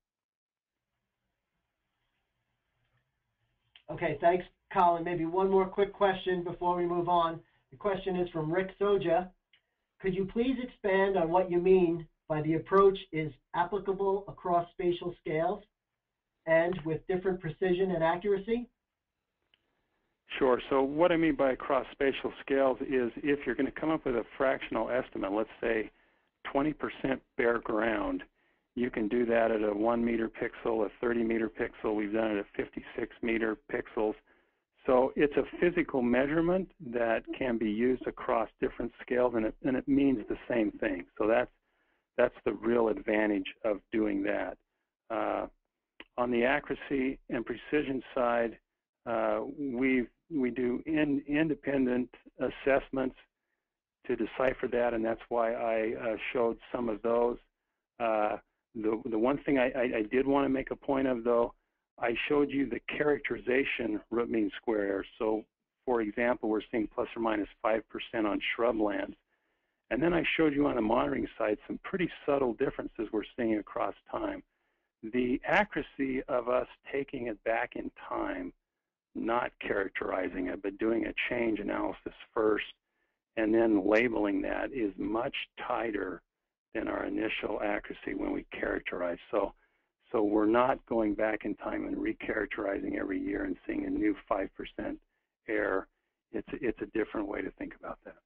Okay, thanks, Collin. Maybe one more quick question before we move on. The question is from Rick Soja. Could you please expand on what you mean by the approach is applicable across spatial scales and with different precision and accuracy? Sure. So what I mean by across spatial scales is if you're going to come up with a fractional estimate, let's say twenty percent bare ground, you can do that at a one meter pixel, a thirty meter pixel. We've done it at fifty-six meter pixels. So it's a physical measurement that can be used across different scales, and it, and it means the same thing. So that's, that's the real advantage of doing that. Uh, on the accuracy and precision side, uh, we we do in, independent assessments to decipher that, and that's why I uh, showed some of those. Uh, the, the one thing I, I, I did want to make a point of, though, I showed you the characterization root mean square error. So, for example, we're seeing plus or minus five percent on shrublands. And then I showed you on the monitoring side some pretty subtle differences we're seeing across time. The accuracy of us taking it back in time, not characterizing it, but doing a change analysis first and then labeling that is much tighter than our initial accuracy when we characterize. So. So we're not going back in time and recharacterizing every year and seeing a new five percent error. It's, it's a different way to think about that.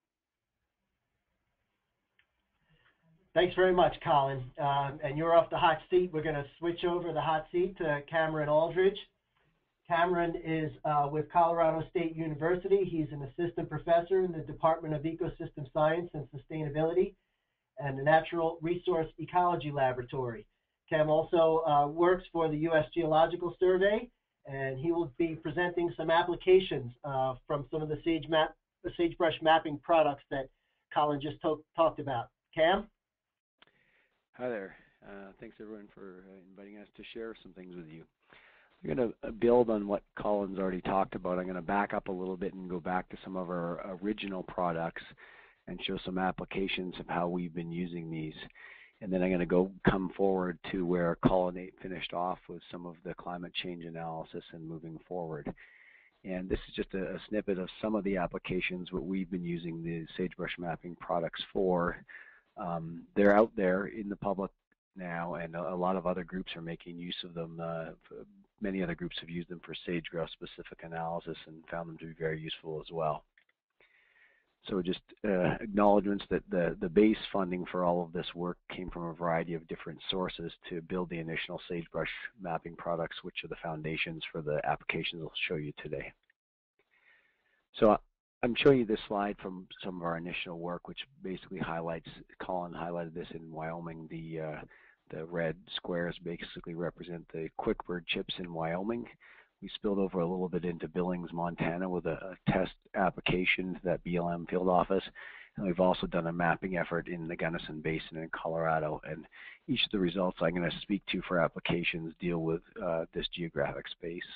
Thanks very much, Collin. Um, and you're off the hot seat. We're going to switch over the hot seat to Cameron Aldridge. Cameron is uh, with Colorado State University. He's an assistant professor in the Department of Ecosystem Science and Sustainability and the Natural Resource Ecology Laboratory. Cam also uh, works for the U S Geological Survey and he will be presenting some applications uh, from some of the sage map, the sagebrush mapping products that Collin just talked about. Cam? Hi there. Uh, thanks everyone for uh, inviting us to share some things with you. I'm going to build on what Collin's already talked about. I'm going to back up a little bit and go back to some of our original products and show some applications of how we've been using these. And then I'm going to go come forward to where Collin finished off with some of the climate change analysis and moving forward. And this is just a, a snippet of some of the applications what we've been using the sagebrush mapping products for. Um, they're out there in the public now, and a, a lot of other groups are making use of them. Uh, many other groups have used them for sage-grouse specific analysis and found them to be very useful as well. So just uh, acknowledgements that the, the base funding for all of this work came from a variety of different sources to build the initial sagebrush mapping products, which are the foundations for the applications I'll show you today. So I'm showing you this slide from some of our initial work, which basically highlights, Collin highlighted this in Wyoming, the, uh, the red squares basically represent the quickbird chips in Wyoming. We spilled over a little bit into Billings, Montana with a, a test application to that B L M field office. And we've also done a mapping effort in the Gunnison Basin in Colorado. And each of the results I'm going to speak to for applications deal with uh, this geographic space.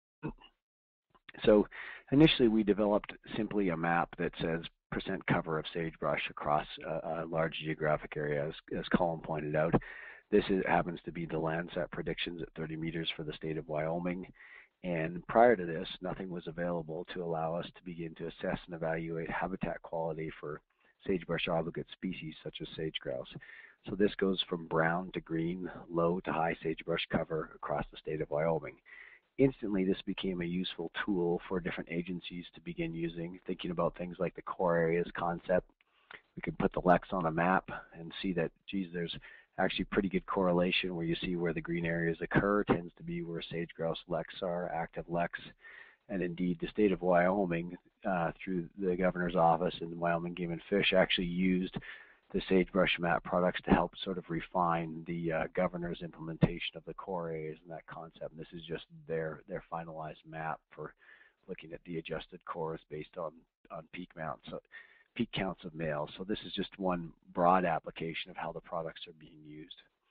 So initially we developed simply a map that says percent cover of sagebrush across a, a large geographic area, as, as Collin pointed out. This is, happens to be the Landsat predictions at thirty meters for the state of Wyoming. And prior to this, nothing was available to allow us to begin to assess and evaluate habitat quality for sagebrush obligate species such as sage-grouse. So this goes from brown to green, low to high sagebrush cover across the state of Wyoming. Instantly, this became a useful tool for different agencies to begin using, thinking about things like the core areas concept. We can put the L E X on a map and see that, geez, there's actually pretty good correlation where you see where the green areas occur tends to be where sage-grouse L E Cs are, active L E Cs. And indeed, the state of Wyoming, uh, through the governor's office and the Wyoming Game and Fish, actually used the sagebrush map products to help sort of refine the uh, governor's implementation of the core areas and that concept. And this is just their, their finalized map for looking at the adjusted cores based on, on peak mounts. So, peak counts of males. So this is just one broad application of how the products are being used.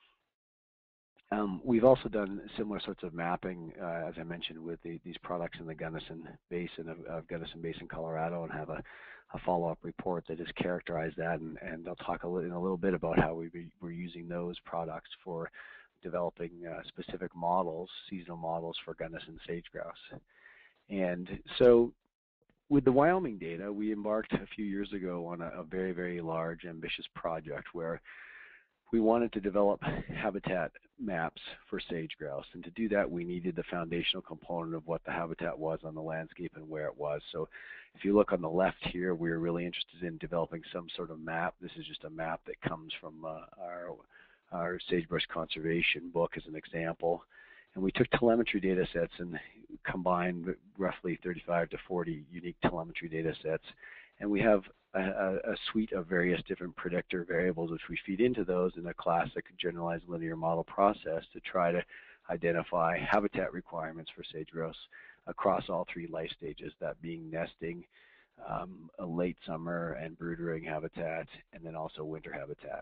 Um, we've also done similar sorts of mapping, uh, as I mentioned, with the, these products in the Gunnison Basin of, of Gunnison Basin, Colorado, and have a, a follow-up report that has characterized that. And, and I'll talk a little, in a little bit about how we be, we're using those products for developing uh, specific models, seasonal models for Gunnison sage-grouse. And so with the Wyoming data, we embarked a few years ago on a, a very, very large, ambitious project where we wanted to develop habitat maps for sage-grouse. And to do that, we needed the foundational component of what the habitat was on the landscape and where it was. So if you look on the left here, we're really interested in developing some sort of map. This is just a map that comes from uh, our, our sagebrush conservation book as an example. And we took telemetry data sets and combined roughly thirty-five to forty unique telemetry data sets. And we have a, a suite of various different predictor variables which we feed into those in a classic generalized linear model process to try to identify habitat requirements for sage-grouse across all three life stages, that being nesting, um, a late summer and brood-rearing habitat, and then also winter habitat.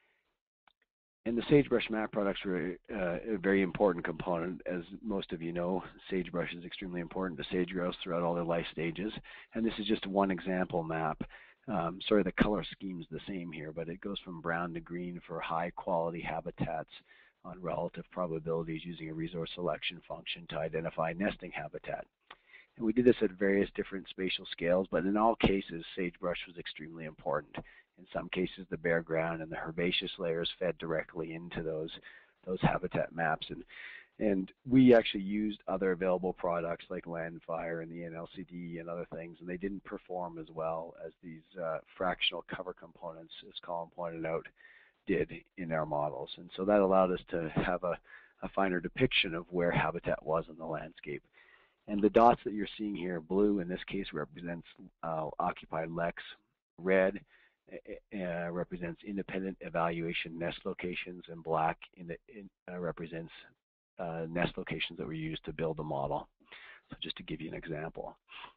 And the sagebrush map products were uh, a very important component. As most of you know, sagebrush is extremely important to sage-grouse throughout all their life stages. And this is just one example map. Um, sorry, the color scheme is the same here, but it goes from brown to green for high-quality habitats on relative probabilities using a resource selection function to identify nesting habitat. And we did this at various different spatial scales, but in all cases, sagebrush was extremely important. In some cases, the bare ground and the herbaceous layers fed directly into those, those habitat maps. And, and we actually used other available products like Landfire and the N L C D and other things, and they didn't perform as well as these uh, fractional cover components, as Collin pointed out, did in our models. And so that allowed us to have a, a finer depiction of where habitat was in the landscape. And the dots that you're seeing here, blue in this case represents uh, occupied L E Cs, red uh, represents independent evaluation nest locations, and black in the, in, uh, represents uh, nest locations that were used to build the model. So just to give you an example.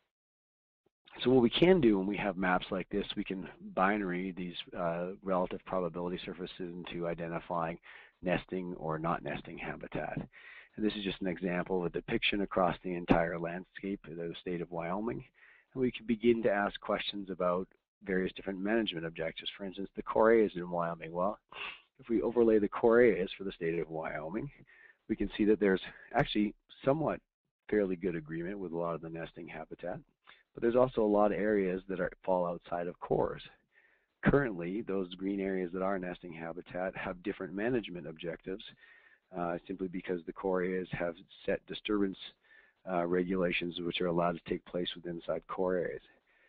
So what we can do when we have maps like this, we can binary these uh, relative probability surfaces into identifying nesting or not nesting habitat. And this is just an example of a depiction across the entire landscape of the state of Wyoming. And we can begin to ask questions about various different management objectives. For instance, the core areas in Wyoming. Well, if we overlay the core areas for the state of Wyoming, we can see that there's actually somewhat fairly good agreement with a lot of the nesting habitat. But there's also a lot of areas that are, fall outside of cores. Currently, those green areas that are nesting habitat have different management objectives uh, simply because the core areas have set disturbance uh, regulations which are allowed to take place within inside core areas.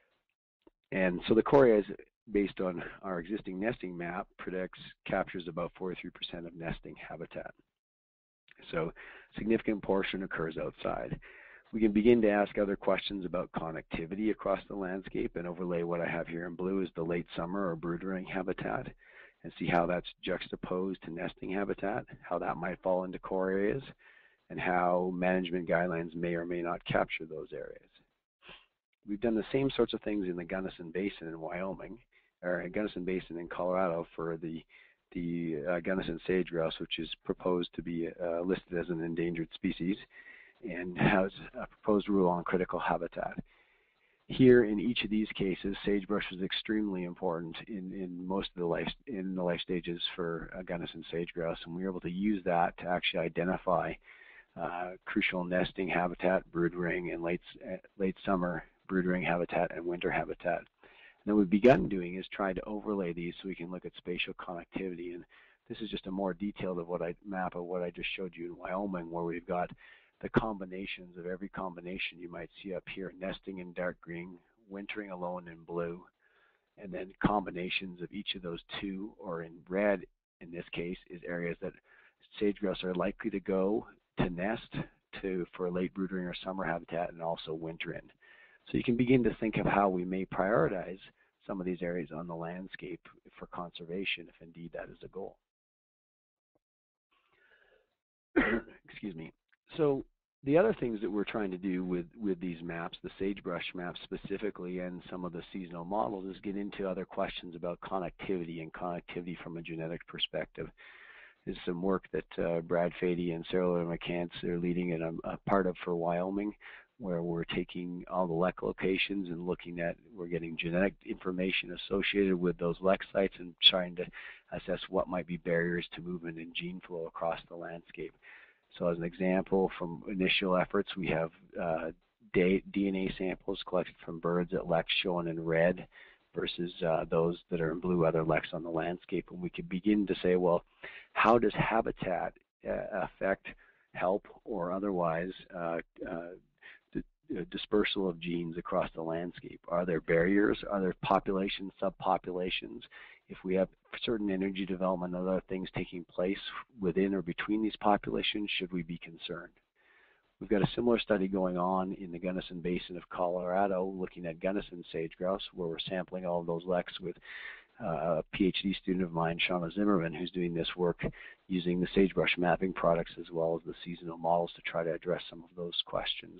And so the core areas, based on our existing nesting map, predicts captures about forty-three percent of nesting habitat. So a significant portion occurs outside. We can begin to ask other questions about connectivity across the landscape and overlay what I have here in blue is the late summer or brood-rearing habitat and see how that's juxtaposed to nesting habitat, how that might fall into core areas, and how management guidelines may or may not capture those areas. We've done the same sorts of things in the Gunnison Basin in Wyoming, or Gunnison Basin in Colorado for the, the uh, Gunnison Sage-Grouse, which is proposed to be uh, listed as an endangered species, and has a proposed rule on critical habitat. Here, in each of these cases, sagebrush is extremely important in, in most of the life in the life stages for uh, Gunnison sage-grouse, and we were able to use that to actually identify uh, crucial nesting habitat, brood ring, and late uh, late summer brood ring habitat and winter habitat. And then we've begun doing is trying to overlay these so we can look at spatial connectivity. And this is just a more detailed of what I map of what I just showed you in Wyoming, where we've got the combinations of every combination you might see up here, nesting in dark green, wintering alone in blue, and then combinations of each of those two, or in red in this case, is areas that sage-grouse are likely to go to nest to for late brooding or summer habitat and also winter in. So you can begin to think of how we may prioritize some of these areas on the landscape for conservation if indeed that is a goal. Excuse me. So the other things that we're trying to do with, with these maps, the sagebrush maps specifically, and some of the seasonal models, is get into other questions about connectivity and connectivity from a genetic perspective. This is some work that uh, Brad Fady and Sarah McCants are leading and I'm a part of for Wyoming, where we're taking all the L E C locations and looking at, we're getting genetic information associated with those L E C sites and trying to assess what might be barriers to movement and gene flow across the landscape. So as an example, from initial efforts, we have uh, D N A samples collected from birds at L E C shown in red versus uh, those that are in blue, other L E Cs on the landscape. And we could begin to say, well, how does habitat uh, affect, help, or otherwise uh, uh, dispersal of genes across the landscape? Are there barriers? Are there populations, subpopulations? If we have certain energy development and other things taking place within or between these populations, should we be concerned? We've got a similar study going on in the Gunnison Basin of Colorado looking at Gunnison sage-grouse, where we're sampling all of those L E Cs with uh, a PhD student of mine, Shauna Zimmerman, who's doing this work using the sagebrush mapping products as well as the seasonal models to try to address some of those questions.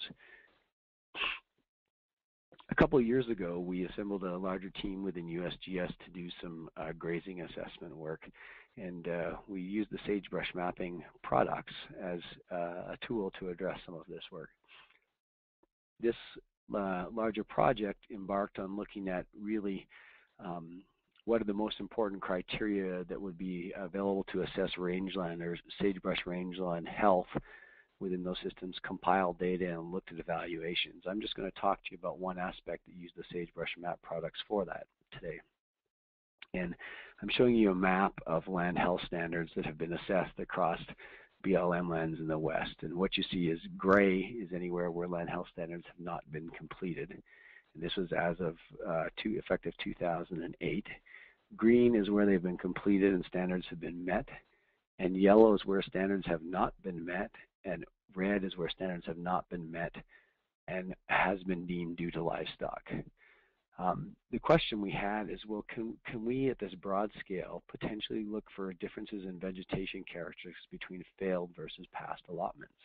A couple of years ago, we assembled a larger team within U S G S to do some uh, grazing assessment work, and uh, we used the sagebrush mapping products as uh, a tool to address some of this work. This uh, larger project embarked on looking at really um, what are the most important criteria that would be available to assess rangeland or sagebrush rangeland health within those systems, compiled data, and looked at evaluations. I'm just going to talk to you about one aspect that used the sagebrush map products for that today. And I'm showing you a map of land health standards that have been assessed across B L M lands in the West. And what you see is gray is anywhere where land health standards have not been completed. And this was as of uh, two, effective two thousand eight. Green is where they've been completed and standards have been met. And yellow is where standards have not been met. And red is where standards have not been met and has been deemed due to livestock. Um, the question we had is, well, can, can we at this broad scale potentially look for differences in vegetation characteristics between failed versus past allotments?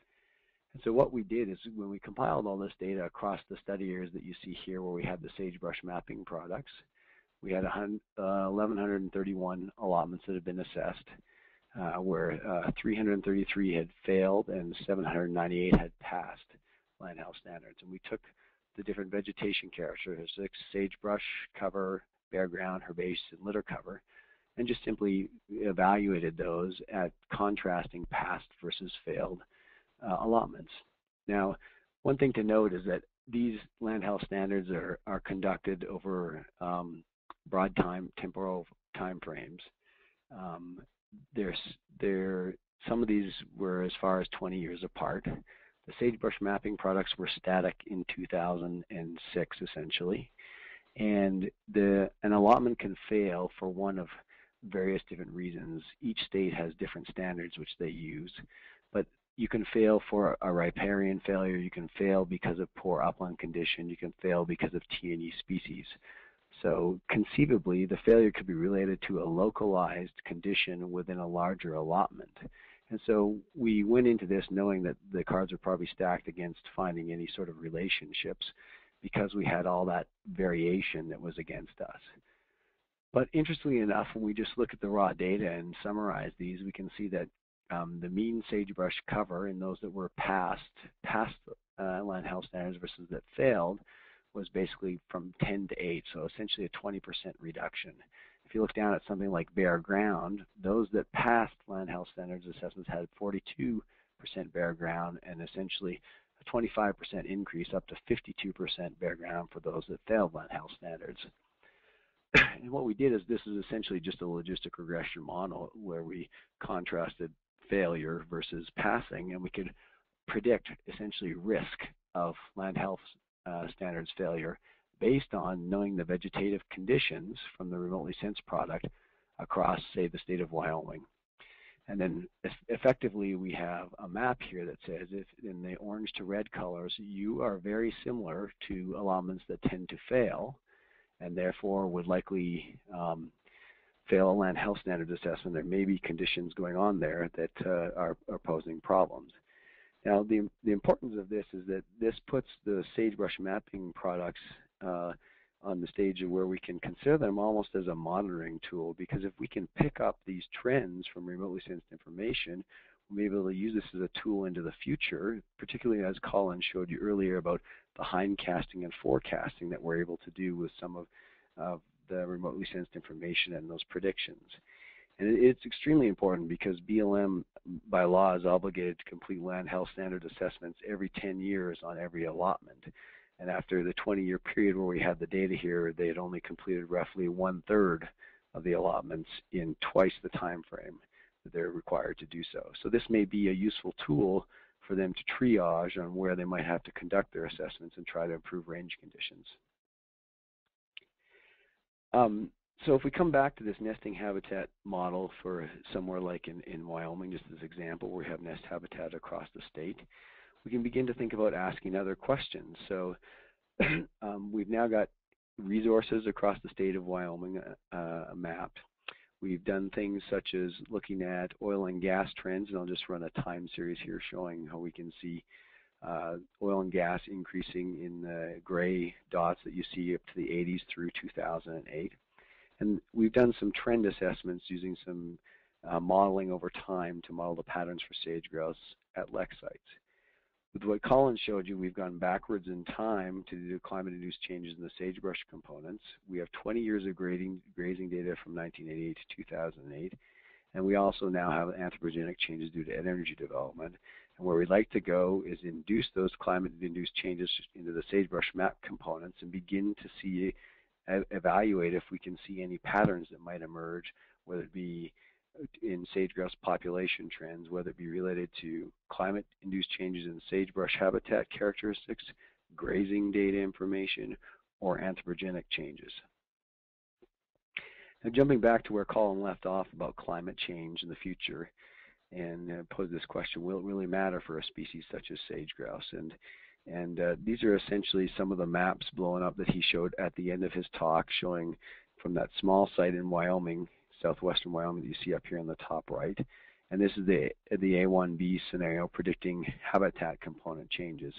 And so what we did is when we compiled all this data across the study areas that you see here where we had the sagebrush mapping products, we had uh, eleven thirty-one allotments that had been assessed, uh, where uh, three hundred thirty-three had failed and seven hundred ninety-eight had passed land health standards. And we took the different vegetation characteristics, sagebrush cover, bare ground, herbaceous, and litter cover, and just simply evaluated those at contrasting past versus failed uh, allotments. Now, one thing to note is that these land health standards are, are conducted over um, broad time, temporal time frames. Um, there's, there, some of these were as far as twenty years apart. The sagebrush mapping products were static in two thousand six, essentially, and the, an allotment can fail for one of various different reasons. Each state has different standards which they use, but you can fail for a riparian failure, you can fail because of poor upland condition, you can fail because of T and E species. So conceivably, the failure could be related to a localized condition within a larger allotment. And so we went into this knowing that the cards were probably stacked against finding any sort of relationships because we had all that variation that was against us. But interestingly enough, when we just look at the raw data and summarize these, we can see that um, the mean sagebrush cover in those that were passed, past uh, land health standards versus that failed was basically from ten to eight, so essentially a twenty percent reduction. If you look down at something like bare ground, those that passed land health standards assessments had forty-two percent bare ground and essentially a twenty-five percent increase up to fifty-two percent bare ground for those that failed land health standards. And what we did is this is essentially just a logistic regression model where we contrasted failure versus passing, and we could predict essentially risk of land health uh, standards failure based on knowing the vegetative conditions from the remotely sensed product across, say, the state of Wyoming. And then effectively we have a map here that says if in the orange to red colors you are very similar to allotments that tend to fail and therefore would likely um, fail a land health standards assessment, there may be conditions going on there that uh, are, are posing problems. Now, the, the importance of this is that this puts the sagebrush mapping products uh, on the stage of where we can consider them almost as a monitoring tool, because if we can pick up these trends from remotely sensed information, we'll be able to use this as a tool into the future, particularly as Collin showed you earlier about the hindcasting and forecasting that we're able to do with some of uh, the remotely sensed information and those predictions. And it's extremely important because B L M by law is obligated to complete land health standard assessments every ten years on every allotment. And after the twenty year period where we had the data here, they had only completed roughly one third of the allotments in twice the time frame that they're required to do so. So this may be a useful tool for them to triage on where they might have to conduct their assessments and try to improve range conditions. Um, So if we come back to this nesting habitat model for somewhere like in, in Wyoming, just as an example, where we have nest habitat across the state, we can begin to think about asking other questions. So um, we've now got resources across the state of Wyoming uh, mapped. We've done things such as looking at oil and gas trends, and I'll just run a time series here showing how we can see uh, oil and gas increasing in the gray dots that you see up to the eighties through two thousand eight. And we've done some trend assessments using some uh, modeling over time to model the patterns for sage-grouse at lek sites. With what Collin showed you, we've gone backwards in time to do climate-induced changes in the sagebrush components. We have twenty years of grading, grazing data from nineteen eighty-eight to two thousand eight. And we also now have anthropogenic changes due to energy development. And where we'd like to go is induce those climate-induced changes into the sagebrush map components and begin to see evaluate if we can see any patterns that might emerge, whether it be in sage-grouse population trends, whether it be related to climate-induced changes in sagebrush habitat characteristics, grazing data information, or anthropogenic changes. Now, jumping back to where Collin left off about climate change in the future, and uh, pose this question, will it really matter for a species such as sage-grouse? And And uh, these are essentially some of the maps blowing up that he showed at the end of his talk, showing from that small site in Wyoming, southwestern Wyoming, that you see up here on the top right. And this is the, the A one B scenario predicting habitat component changes.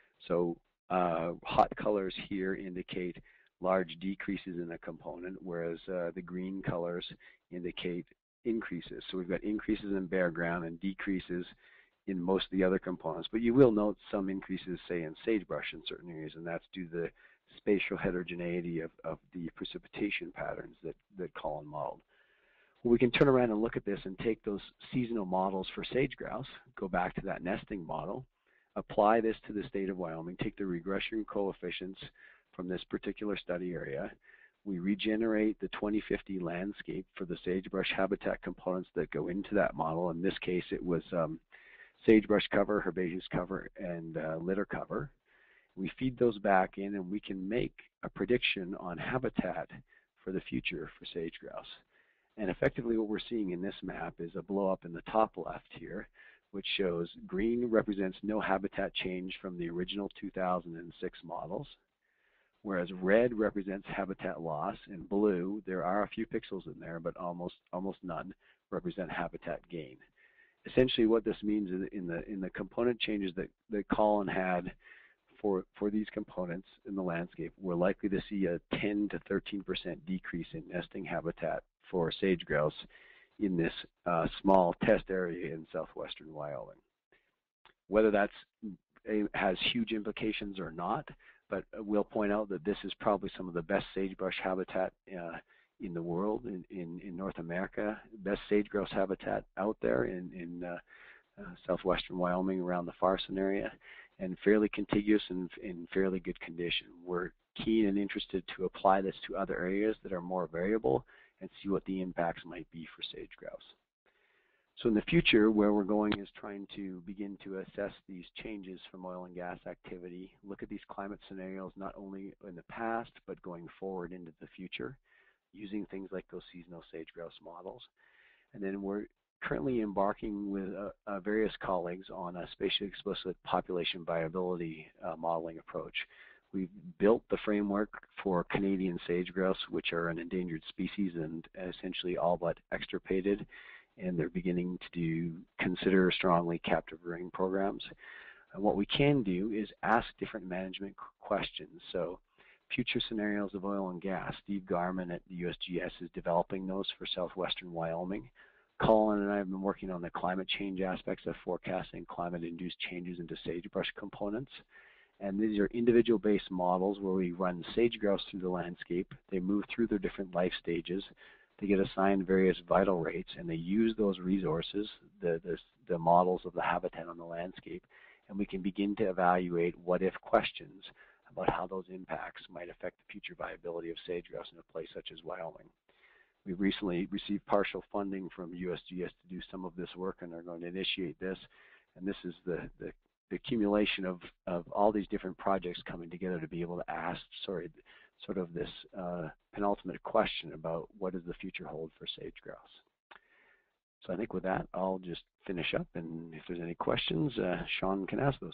So uh, hot colors here indicate large decreases in a component, whereas uh, the green colors indicate increases. So we've got increases in bare ground and decreases in most of the other components. But you will note some increases, say, in sagebrush in certain areas, and that's due to the spatial heterogeneity of, of the precipitation patterns that, that Collin modeled. Well, we can turn around and look at this and take those seasonal models for sage-grouse, go back to that nesting model, apply this to the state of Wyoming, take the regression coefficients from this particular study area. We regenerate the twenty fifty landscape for the sagebrush habitat components that go into that model. In this case, it was um, sagebrush cover, herbaceous cover, and uh, litter cover. We feed those back in, and we can make a prediction on habitat for the future for sage-grouse. And effectively what we're seeing in this map is a blow up in the top left here, which shows green represents no habitat change from the original two thousand six models, whereas red represents habitat loss, and blue, there are a few pixels in there, but almost almost none, represent habitat gain. Essentially what this means is in the in the component changes that, that Collin had for, for these components in the landscape, we're likely to see a ten to thirteen percent decrease in nesting habitat for sage-grouse in this uh, small test area in southwestern Wyoming. Whether that's a, has huge implications or not, but we'll point out that this is probably some of the best sagebrush habitat uh, in the world, in, in, in North America, best sage-grouse habitat out there in, in uh, uh, southwestern Wyoming around the Farson area, and fairly contiguous and in fairly good condition. We're keen and interested to apply this to other areas that are more variable and see what the impacts might be for sage-grouse. So in the future, where we're going is trying to begin to assess these changes from oil and gas activity, look at these climate scenarios not only in the past, but going forward into the future, using things like those seasonal sage-grouse models. And then we're currently embarking with uh, uh, various colleagues on a spatially explicit population viability uh, modeling approach. We've built the framework for Canadian sage-grouse, which are an endangered species and essentially all but extirpated, and they're beginning to do, consider strongly captive rearing programs. And what we can do is ask different management questions. So future scenarios of oil and gas. Steve Garman at the U S G S is developing those for southwestern Wyoming. Collin and I have been working on the climate change aspects of forecasting climate-induced changes into sagebrush components. And these are individual-based models where we run sage-grouse through the landscape. They move through their different life stages. They get assigned various vital rates, and they use those resources, the, the, the models of the habitat on the landscape, and we can begin to evaluate what-if questions about how those impacts might affect the future viability of sage-grouse in a place such as Wyoming. We've recently received partial funding from U S G S to do some of this work, and are going to initiate this. And this is the, the, the accumulation of, of all these different projects coming together to be able to ask sorry, sort of this uh, penultimate question about what does the future hold for sage-grouse. So I think with that, I'll just finish up, and if there's any questions, uh, Sean can ask those.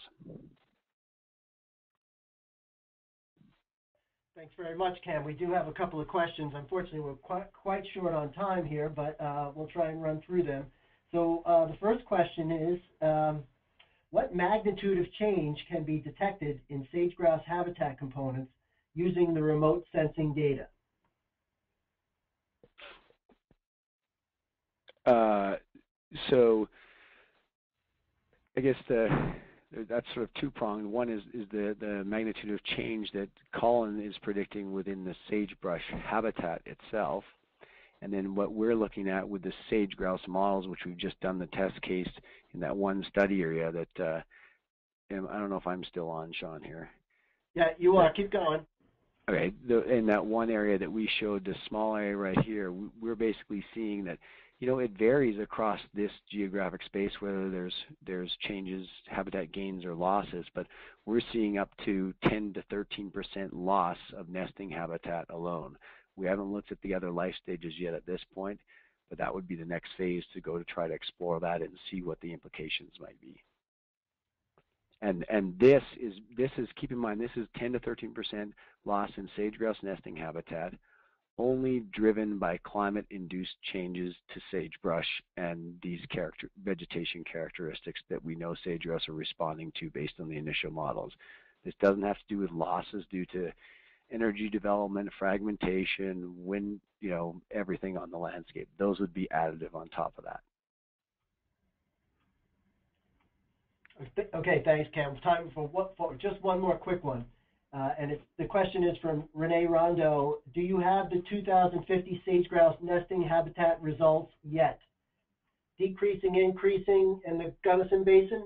Thanks very much, Cam. We do have a couple of questions. Unfortunately, we're quite, quite short on time here, but uh, we'll try and run through them. So uh, the first question is, um, what magnitude of change can be detected in sage-grouse habitat components using the remote sensing data? Uh, so I guess the that's sort of two-pronged. One is, is the, the magnitude of change that Collin is predicting within the sagebrush habitat itself. And then what we're looking at with the sage-grouse models, which we've just done the test case in that one study area that, uh, I don't know if I'm still on, Sean, here. Yeah, you are. Keep going. Okay, the, in that one area that we showed, the small area right here, we're basically seeing that, you know, it varies across this geographic space whether there's there's changes, habitat gains or losses, but we're seeing up to ten to thirteen percent loss of nesting habitat alone. We haven't looked at the other life stages yet at this point, but that would be the next phase to go to try to explore that and see what the implications might be. And and this is this is keep in mind this is ten to thirteen percent loss in sage-grouse nesting habitat, only driven by climate-induced changes to sagebrush and these character vegetation characteristics that we know sage-grouse are responding to based on the initial models. This doesn't have to do with losses due to energy development, fragmentation, wind, you know, everything on the landscape. Those would be additive on top of that. Okay, thanks, Cam. Time for, what, for just one more quick one. Uh, and it's, the question is from Renee Rondo. Do you have the two thousand fifty sage-grouse nesting habitat results yet? Decreasing, increasing in the Gunnison Basin?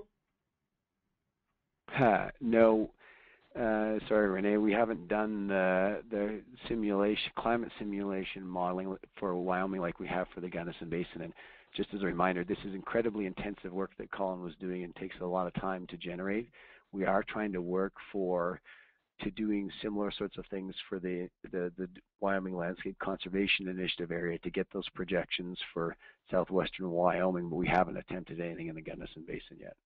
Uh, no. Uh, sorry, Renee, we haven't done the, the simulation, climate simulation modeling for Wyoming like we have for the Gunnison Basin. And just as a reminder, this is incredibly intensive work that Collin was doing and takes a lot of time to generate. We are trying to work for to doing similar sorts of things for the, the, the Wyoming Landscape Conservation Initiative area to get those projections for southwestern Wyoming, but we haven't attempted anything in the Gunnison Basin yet.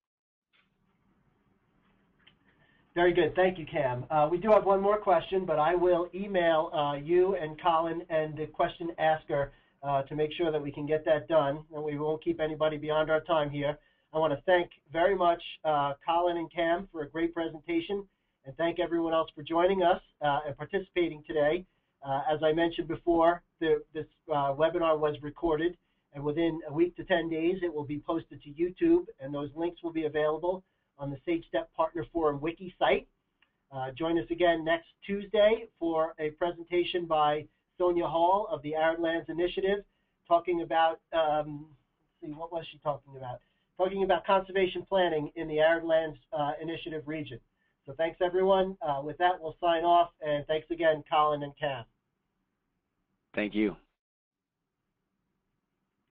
Very good. Thank you, Cam. Uh, we do have one more question, but I will email uh, you and Collin and the question asker uh, to make sure that we can get that done, and we won't keep anybody beyond our time here. I want to thank very much uh, Collin and Cam for a great presentation, and thank everyone else for joining us uh, and participating today. Uh, as I mentioned before, the, this uh, webinar was recorded, and within a week to ten days, it will be posted to YouTube, and those links will be available on the SageStep Partner Forum wiki site. Uh, join us again next Tuesday for a presentation by Sonia Hall of the Arid Lands Initiative, talking about, um, let's see, what was she talking about? Talking about conservation planning in the Arid Lands uh, Initiative region. So thanks, everyone. Uh, with that, we'll sign off, and thanks again, Collin and Cam. Thank you.